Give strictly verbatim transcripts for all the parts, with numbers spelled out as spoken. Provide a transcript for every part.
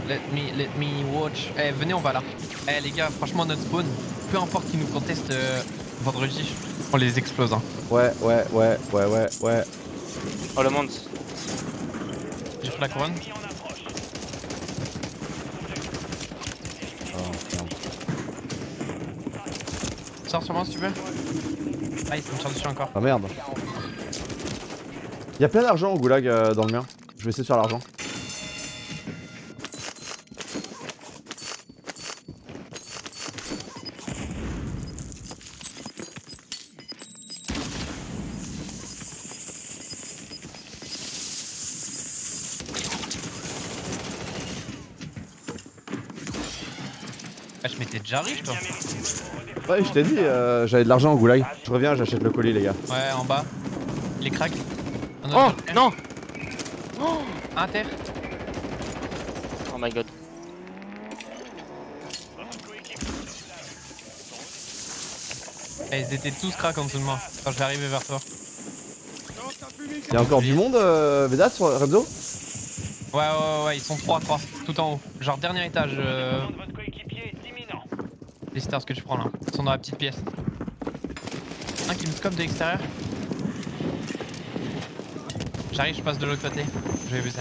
let me, let me watch. Eh, venez, on va là. Eh, les gars, franchement, notre spawn, peu importe qui nous conteste euh, vendredi, on les explose. Hein. Ouais, ouais, ouais, ouais, ouais, ouais. Oh, le monde. J'ai fait la couronne. Oh, merde. Sors sur moi si tu veux. Ah, il me tire dessus encore. Ah merde. Y'a plein d'argent au goulag euh, dans le mien. Je vais essayer de faire l'argent. Ah, je m'étais déjà riche toi. Ouais, je t'ai dit, euh, j'avais de l'argent au goulag. Je reviens, j'achète le colis, les gars. Ouais, en bas. Il est crack. Un Oh autre non. Oh, Inter. oh my god. Eh, ils étaient tous crack en dessous de moi quand je vais arriver vers toi. Y'a encore du monde, euh, Vedat, sur Remzo? Ouais, ouais, ouais, ouais, ils sont trois, trois, tout en haut. Genre dernier étage. Euh... Les stairs que tu prends là. Ils sont dans la petite pièce. Un qui me scope de l'extérieur. J'arrive, je passe de l'autre côté. Je vais baiser.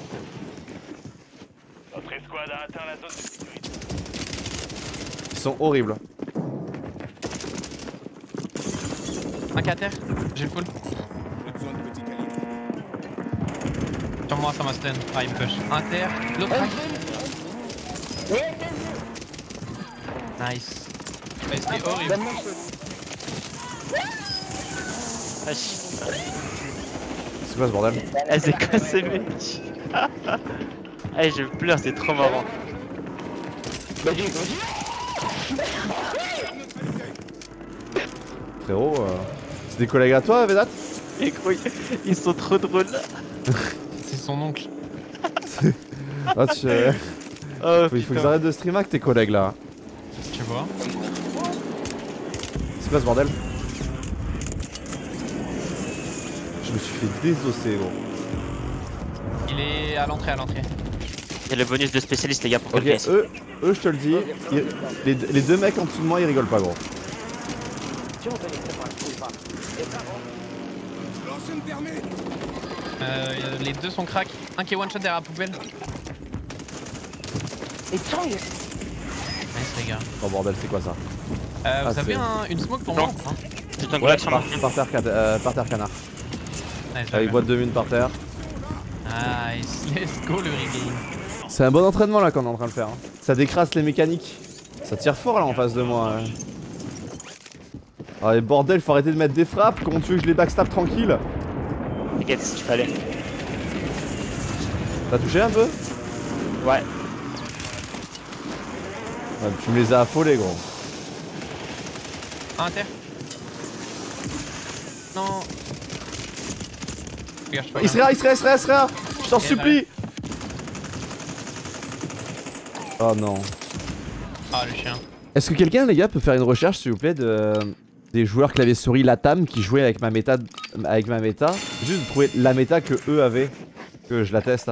Notre escouade a atteint la zone de sécurité. Ils sont horribles. Un qui est à terre. J'ai le full. Sur moi, ça m'a stun. Ah, il me push. Un terre. L'autre crack. Nice. Ouais, c'était horrible. Wesh. C'est quoi ce bordel? Elle s'est cassée, mec. Eh, je pleure, c'est trop marrant. Frérot, euh... c'est des collègues à toi, Vedat? Et gros, ils sont trop drôles. C'est son oncle. Ah, tu... euh, Oh, Il faut qu'ils arrêtent de stream avec tes collègues là. Tu vois. C'est quoi ce bordel? Je me suis fait désosser, gros. Il est à l'entrée, à l'entrée. il y a le bonus de spécialiste, les gars, pour Ok, quelqu'un ici. eux, eux, je te le dis, ils- les, les deux mecs en dessous de moi, ils rigolent pas, gros. Euh, les deux sont crack. Un qui est one shot derrière la poubelle. Nice les gars. Oh bordel, c'est quoi ça? Euh, Ah, vous avez c'est- un, une smoke pour Non. moi hein. Juste un Ouais, goulag sur moi. par, par terre, can- euh, par terre canard. Ouais, je Avec l'ai. boîte de mine par terre. Nice, let's go le reggae. C'est un bon entraînement là qu'on est en train de faire. Hein. Ça décrasse les mécaniques. Ça tire fort là en face de moi. Hein. Ah les bordel, faut arrêter de mettre des frappes. Comment tu veux que je les backstab tranquille? T'inquiète, si tu fallait. T'as touché un peu? Ouais. Ouais, tu me les as affolés gros. Un inter. Non. Regarde, je peux Il serait là, il serait là, il serait là, il serait là. Je t'en Ok, supplie. Oh non. Ah le chien. Est-ce que quelqu'un les gars peut faire une recherche s'il vous plaît de des joueurs clavier souris Latam qui jouaient avec ma méta avec ma méta, juste de trouver la méta que eux avaient, que je la teste. Hein.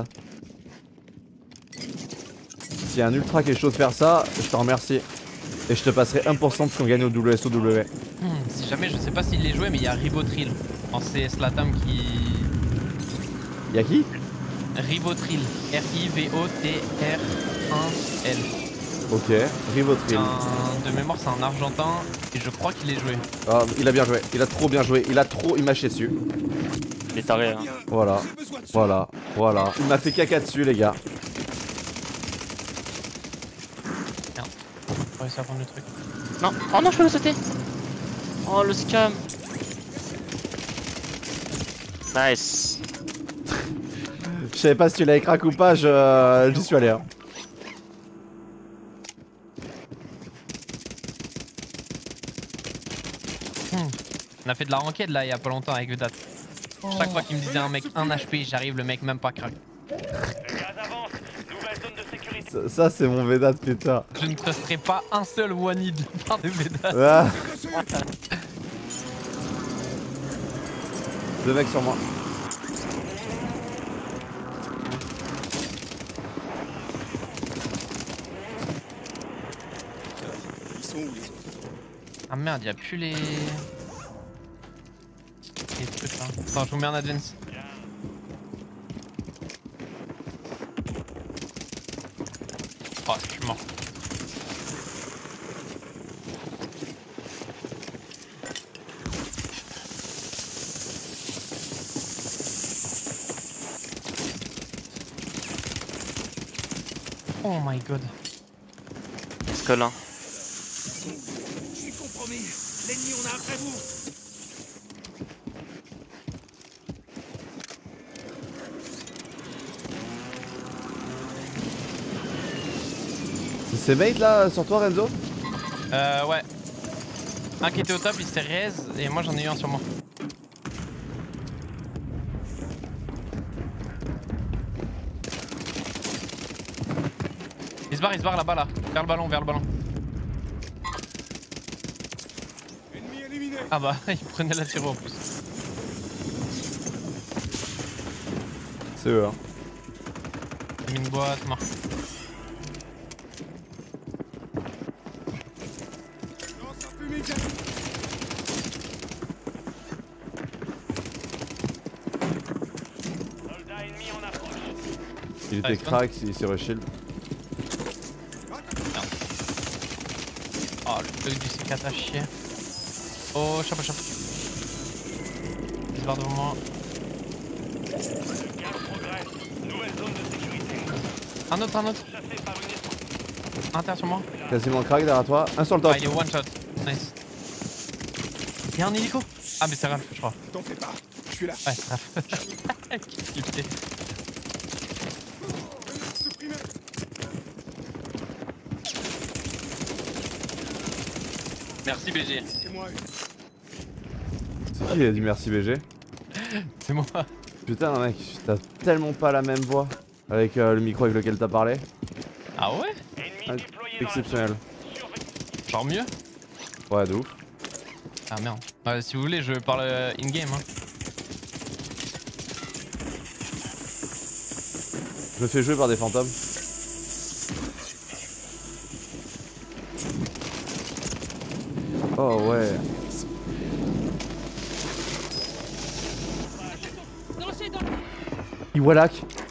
S'il y a un ultra qui est chaud de faire ça, je te remercie. Et je te passerai un pour cent de ce qu'on gagne au W S O W. Hmm, si jamais, je sais pas s'il les jouait, mais il y a Ribotril en C S Latam qui. Y'a qui? Ribotril. R I V O T R un L. Ok, Rivotril. Un... De mémoire, c'est un argentin et je crois qu'il est joué. Ah, il a bien joué, il a trop bien joué, il a trop, il m'a chié dessus. Il est taré, hein. Voilà, voilà, voilà. Il m'a fait caca dessus les gars. Merde. Faut réussir à prendre le truc. Non. Oh non, je peux le sauter. Oh, le scam. Nice. Je savais pas si tu l'avais crack ou pas, je... j'y suis allé. Hein. Hmm. On a fait de la ranked là il y a pas longtemps avec Vedat. Chaque fois qu'il me disait un mec un H P, j'arrive, le mec même pas crack. Le gaz avance. Nouvelle zone de sécurité. Ça, ça c'est mon Vedat putain. Je ne trusterai pas un seul one hit par des Vedat. Ah. Deux mecs sur moi. Ah merde, y'a plus les... les trucs là. Attends, je vous mets en advance. Oh, je suis mort. Oh my god. Skull hein. Je suis compromis. L'ennemi, on a après vous. C'est ses mates là sur toi, Renzo? Euh, ouais. Un qui était au top, il s'est raise et moi j'en ai eu un sur moi. Il se barre, il se barre là-bas là. Vers le ballon, vers le ballon. Ennemi éliminé. Ah bah, il prenait la tiro en plus. C'est eux, hein. J'ai mis une boîte, mort. Lance un fumée, Jack. Soldat ennemi en approche. Il Ah, était il crack, il s'est reshield. Oh, le bug du C quatre à chier. Oh, chapeau, chapeau. Il se barre devant moi. Le gaz progresse. Nouvelle zone de sécurité. Un autre, un autre. Chassé par une escouade. Un terre sur moi. Quasiment crack derrière toi. Un sur le top. Ah, il est one shot. Nice. Il y a un hélico. Ah, mais c'est Ralph, je crois. T'en fais pas. Je suis là. Ouais, c'est Ralph. Quel flippé. Supprimé. Merci B G. C'est moi. C'est qui qui a dit merci B G? C'est moi. Putain mec, t'as tellement pas la même voix avec euh, le micro avec lequel t'as parlé. Ah ouais? Ennemi Ah, déployé dans la exceptionnel. zone. Surveille. Genre mieux? Ouais, de ouf. Ah merde. Ouais, si vous voulez, je parle euh, in-game. Hein. Je me fais jouer par des fantômes. Oh ouais. Iwalak.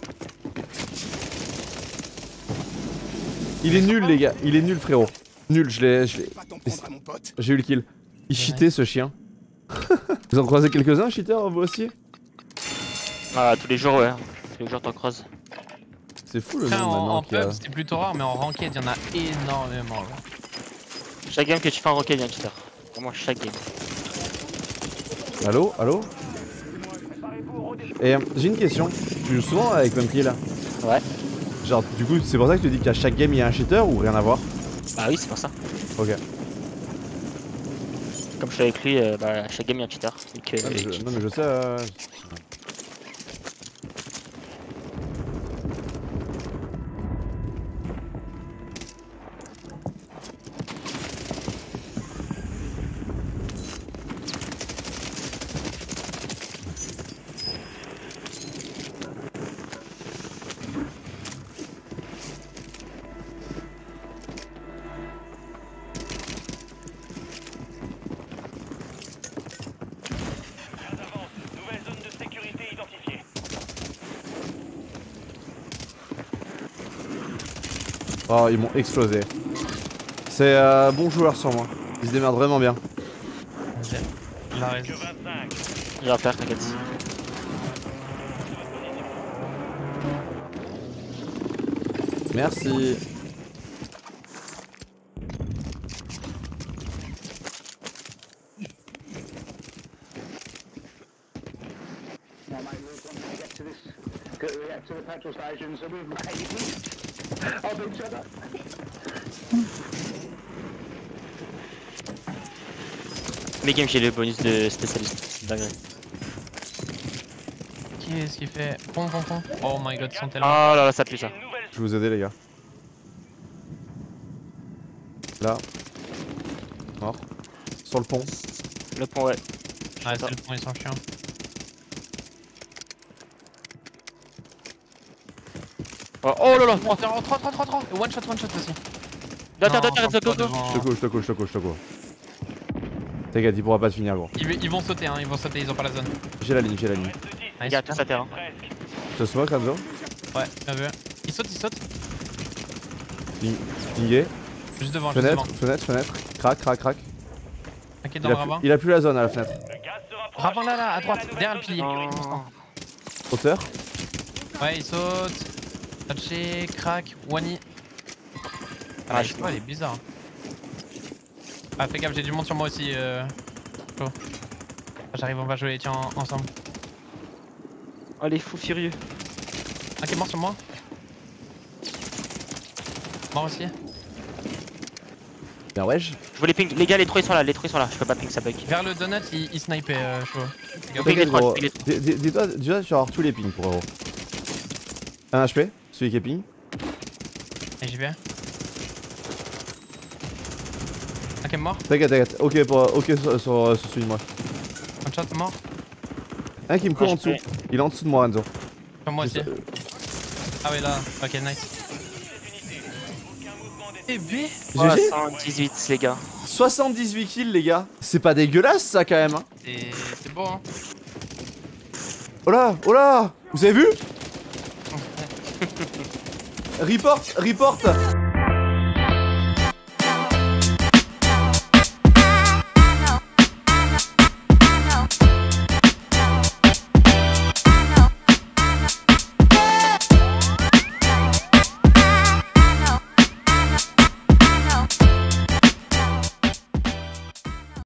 Il est nul les gars, il est nul frérot. Nul, je l'ai. je l'ai- Pas t'en prendre à mon pote. J'ai eu le kill. Il cheatait ce chien. Vous en croisez quelques-uns cheaters vous aussi? Ah tous les jours ouais. Tous les jours t'en creuses. C'est fou le Après, nombre en, maintenant en qu'il y a. pub, c'était plutôt rare, mais en ranked, il y en a énormément. Genre. Chaque game que tu fais en rocket il y a un cheater. Vraiment chaque game. Allo, allo. Et euh, j'ai une question. Tu joues souvent avec Pumpkin là? Ouais. Genre du coup c'est pour ça que tu dis qu'à chaque game il y a un cheater ou rien à voir? Bah oui c'est pour ça. Ok. Comme je suis avec lui, euh, bah, à chaque game il y a un cheater. Donc, euh, Non mais, il je, cheat. non, mais je sais. Euh... Gaz avance. Nouvelle zone de sécurité identifiée. Oh ils m'ont explosé. C'est euh, bon joueur sur moi. Ils se démerdent vraiment bien. Ok. Il a raison. Que vingt-cinq. Il va faire t'inquiète. Merci. I might lose once I get to this, get to the, to the petrol station, so we've made of each other. Mes games j'ai le bonus de spécialiste. C'est dingue. Qu'est-ce qu'il fait? Pom, pom, pom. Oh my god, ils sont tellement. Oh là là ça pue ça. Une nouvelle Je vais vous aider les gars. Là. Mort. Sur le pont. Le pont ouais. Ah, c'est le point, ils sont chiants. Oh, oh là là. Oh, trois, trois, trois, trois. One shot, one shot aussi. Attends, Non, attends, attends, pas go, go. devant. Je te cours, je te cours, je te cours, je te cours. T'inquiète, il pourra pas te finir gros. Ils, ils vont sauter, hein, ils vont sauter, ils ont pas la zone. J'ai la ligne, j'ai la ligne. Les gars, tous à terre. Hein. Je te smoke Renzo. Ouais, bien vu. Il saute, il saute. Ping- Pingé. Juste devant, juste Fenêtre, devant. fenêtre, fenêtre. Crac, crac, crac. T'inquiète Il dans le a, ravin. plus, il a plus la zone à la fenêtre. Le gaz se rapproche. Ravin là, là, à droite, derrière le pilier. Oh. Hauteur. Ouais, il saute. Touché, crack, wani. Ah, je sais pas, il est bizarre. Ah, fais gaffe, j'ai du monde sur moi aussi. Euh... chaud. J'arrive, on va jouer, tiens, ensemble. Oh les fous furieux. Un qui est mort sur moi. Mort aussi. Bien wesh. Je veux les ping. Les gars, les trois ils sont là, les trois ils sont là. Je peux pas ping, ça bug. Vers le donut, il, il snipe euh, chaud. Ping les T'inquiète trois, gros. ping les trois. Dis- dis- Dis-toi, déjà tu vas avoir tous les pings pour gros. Un H P, celui qui est ping. Et j'y vais. Un qui est mort. T'inquiète, t'inquiète. Ok, pour, ok sur, sur, sur celui de moi. Un shot mort. Un qui me court en dessous. Il est en dessous de moi Renzo. Sur moi aussi. Euh, Ah ouais là, ok nice. Et B G G. soixante-dix-huit les gars. soixante-dix-huit kills les gars. C'est pas dégueulasse ça quand même hein. C'est c'est beau hein. Oh là, oh là. Vous avez vu? Report, report.